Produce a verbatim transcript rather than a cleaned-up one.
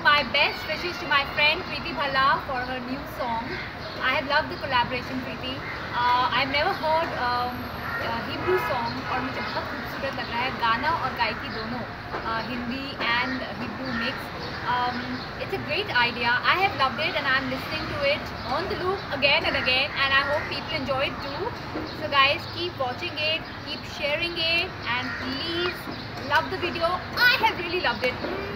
my best wishes to my friend Preeti Bhalla for her new song. I have loved the collaboration, Preeti. Uh, I've never heard um, uh, Hebrew song और मुझे बहुत खूबसूरत लग रहा है गाना और गायकी दोनों uh, Hindi and Hebrew mix. Um, it's a great idea. I have loved it and I'm listening to it on the loop again and again, and I hope people enjoy it too. So guys, keep watching it, keep sharing it, and please love the video. I have really loved it.